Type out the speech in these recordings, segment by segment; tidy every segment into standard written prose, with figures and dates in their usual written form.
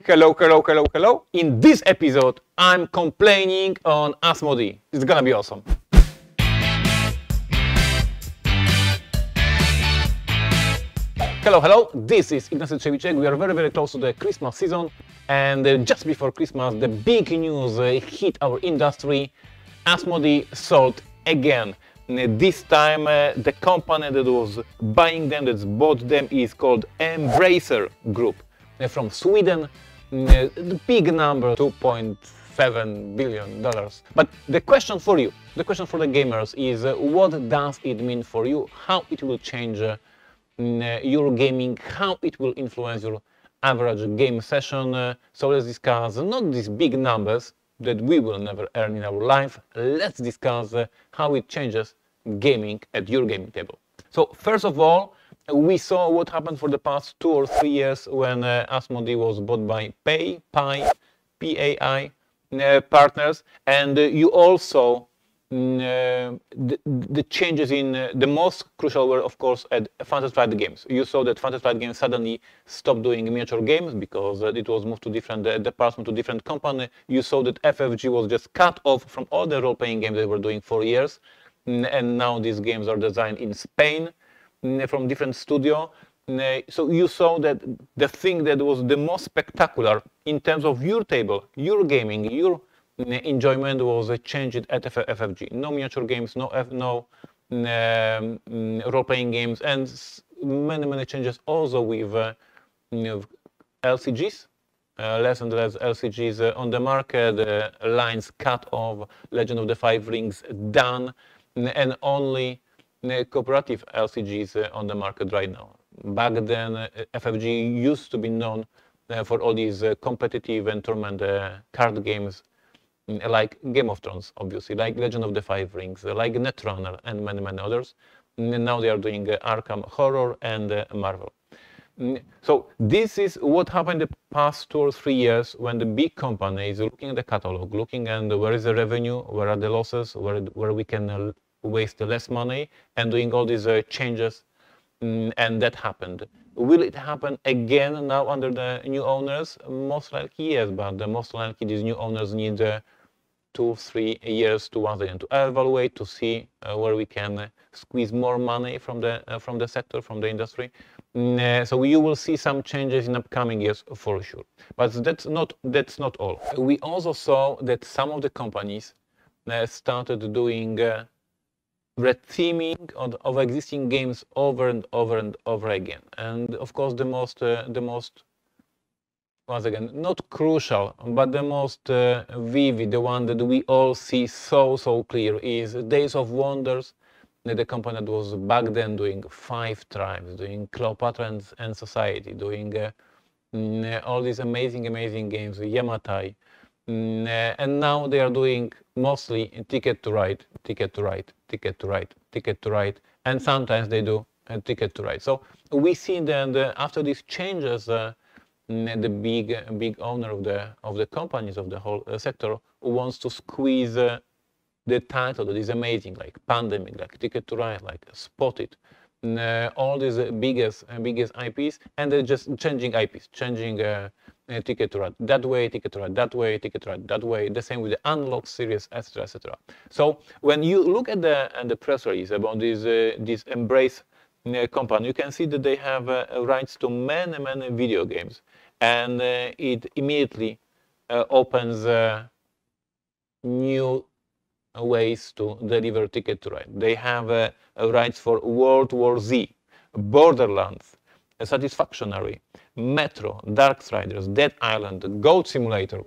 Hello, hello, hello, hello. In this episode, I'm complaining on Asmodee. It's gonna be awesome. Hello, hello. This is Ignacy Trzewiczek. We are very, very close to the Christmas season. And just before Christmas, the big news hit our industry. Asmodee sold again. This time, the company that was buying them, that bought them, is called Embracer Group from Sweden. The big number, $2.7 billion. But the question for you, the question for the gamers is, what does it mean for you? How it will change your gaming? How it will influence your average game session? So let's discuss not these big numbers that we will never earn in our life. Let's discuss how it changes gaming at your gaming table. So first of all, we saw what happened for the past 2 or 3 years when Asmodee was bought by PAI partners, and you also the changes in the most crucial were, of course, at Fantasy Flight Games. You saw that Fantasy Flight Games suddenly stopped doing miniature games because it was moved to different department, to different company. You saw that FFG was just cut off from all the role-playing games they were doing for years, and now these games are designed in Spain from different studio. So you saw that the thing that was the most spectacular in terms of your table, your gaming, your enjoyment was changed at FFG. No miniature games, no role-playing games, and many changes also with LCGs. Less and less LCGs on the market, lines cut off, Legend of the Five Rings done, and only cooperative LCGs on the market right now. Back then, FFG used to be known for all these competitive and tournament card games, like Game of Thrones, obviously, like Legend of the Five Rings, like Netrunner, and many others. And now they are doing Arkham Horror and Marvel. So this is what happened the past 2 or 3 years when the big company is looking at the catalog, looking at where is the revenue, where are the losses, where we can waste less money, and doing all these changes, and that happened. Will it happen again now under the new owners? Most likely yes, but most likely these new owners need 2-3 years to once again to evaluate, to see where we can squeeze more money from the sector, from the industry. So you will see some changes in upcoming years for sure. But that's not all. We also saw that some of the companies started doing retheming of existing games over and over again. And of course, the most once again, not crucial, but the most vivid, the one that we all see so clear, is Days of Wonders, the company that was back then doing 5 Tribes, doing Cleopatra and Society, doing all these amazing games, Yamatai, and now they are doing mostly Ticket to Ride, and sometimes they do Ticket to Ride. So we see that after these changes, the big owner of the companies, of the whole sector, wants to squeeze the title that is amazing, like Pandemic, like Ticket to Ride, like Spotted, all these biggest IPs, and they're just changing IPs, changing Ticket to Ride that way, Ticket to Ride that way, Ticket to Ride that way. The same with the Unlock series, etc. So when you look at the press release about this Embrace company, you can see that they have rights to many video games, and it immediately opens new ways to deliver Ticket to Ride. They have rights for World War Z, Borderlands, Satisfactory, Metro, Darksiders, Dead Island, Goat Simulator.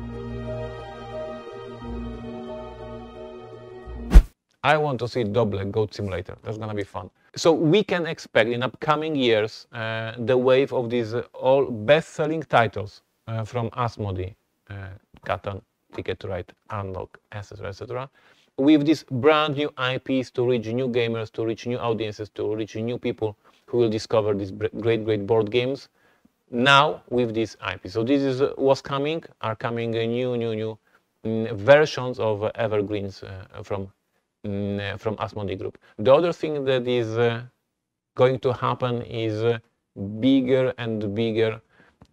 I want to see double Goat Simulator. That's gonna be fun. So we can expect in upcoming years the wave of these all best-selling titles from Asmodee, Catan, Ticket to Ride, Unlock, etc. With these brand new IPs to reach new gamers, to reach new audiences, to reach new people who will discover these great board games. Now with this IP. So this is what's coming. Are coming new versions of evergreens from Asmodee Group. The other thing that is going to happen is bigger and bigger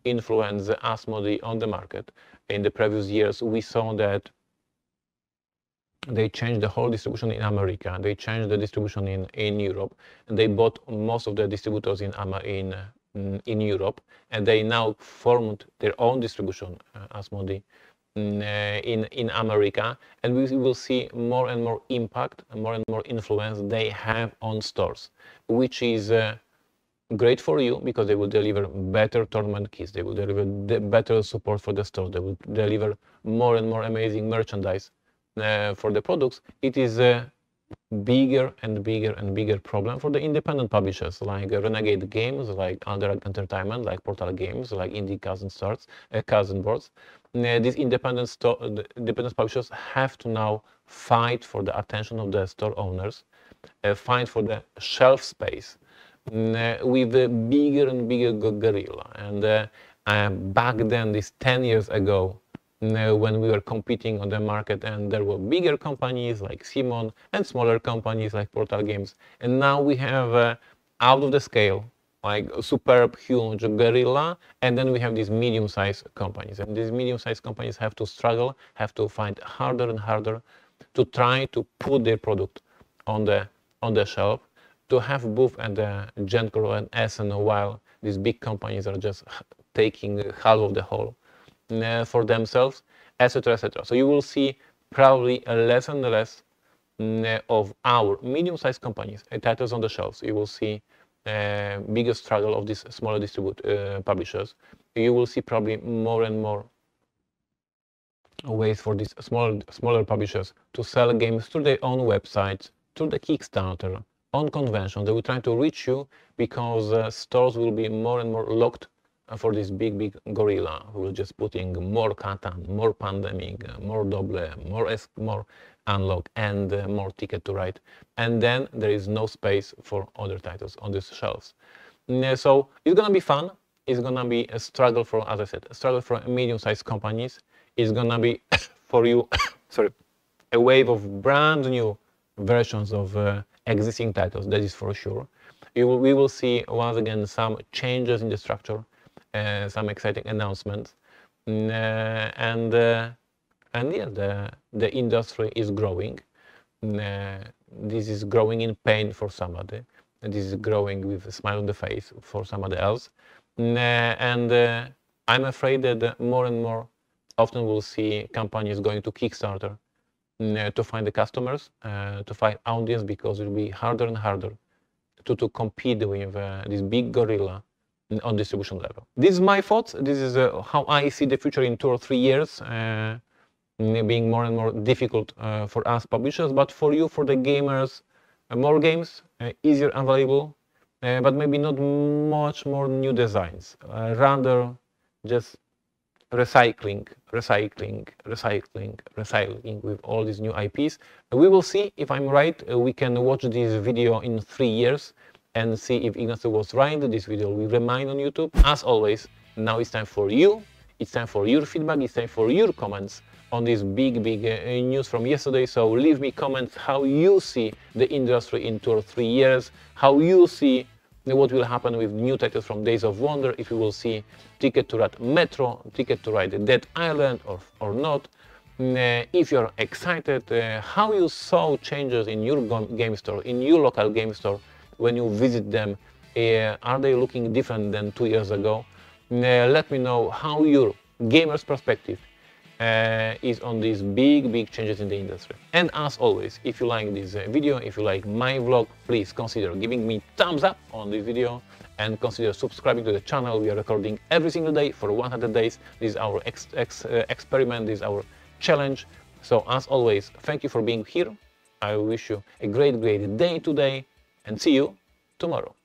influence Asmodee on the market. In the previous years, we saw that they changed the whole distribution in America, they changed the distribution in Europe, and they bought most of the distributors in Europe, and they now formed their own distribution, Asmodee, in America, and we will see more and more impact, more and more influence they have on stores, which is great for you because they will deliver better tournament kits, they will deliver better support for the store, they will deliver more and more amazing merchandise for the products. It is a bigger and bigger and bigger problem for the independent publishers like Renegade Games, like Alderac Entertainment, like Portal Games, like Indie Cousin Boards. These independent publishers have to now fight for the attention of the store owners, fight for the shelf space with a bigger and bigger guerrilla. And back then, this 10 years ago, when we were competing on the market, and there were bigger companies like Simon and smaller companies like Portal Games, and now we have out of the scale, like superb, huge guerrilla, and then we have these medium-sized companies, and these medium-sized companies have to struggle, have to find harder and harder to try to put their product on the shelf, to have both at the Gencore and Essen, while these big companies are just taking half of the whole for themselves, etc., etc. So you will see probably less and less of our medium-sized companies, titles on the shelves. You will see bigger struggle of these smaller publishers. You will see probably more and more ways for these smaller publishers to sell games through their own websites, through the Kickstarter, on convention. They will try to reach you because stores will be more and more locked for this big gorilla who will just put in more Catan, more Pandemic, more Double, more Unlock, and more Ticket to Ride. And then there is no space for other titles on these shelves. So it's gonna be fun. It's gonna be a struggle for, as I said, a struggle for medium-sized companies. It's gonna be for you, sorry, a wave of brand new versions of existing titles. That is for sure. We will see once again some changes in the structure. Some exciting announcements, and yeah, the industry is growing. This is growing in pain for somebody, and this is growing with a smile on the face for somebody else. And I'm afraid that more and more often we'll see companies going to Kickstarter to find the customers, to find audience, because it will be harder and harder to compete with this big gorilla on distribution level. This is my thoughts. This is how I see the future in 2 or 3 years, being more and more difficult for us publishers, but for you, for the gamers, more games, easier available, but maybe not much more new designs, rather just recycling with all these new IPs. We will see if I'm right. We can watch this video in 3 years and see if Ignacy was right. This video will remain on YouTube. As always, now it's time for you. It's time for your feedback. It's time for your comments on this big news from yesterday. So leave me comments how you see the industry in 2 or 3 years, how you see what will happen with new titles from Days of Wonder, if you will see Ticket to Ride Metro, Ticket to Ride Dead Island or not. If you're excited, how you saw changes in your game store, in your local game store, when you visit them. Are they looking different than 2 years ago? Let me know how your gamer's perspective is on these big changes in the industry. And as always, if you like this video, if you like my vlog, please consider giving me thumbs up on this video and consider subscribing to the channel. We are recording every single day for 100 days. This is our experiment, this is our challenge. So as always, thank you for being here. I wish you a great day today, and see you tomorrow.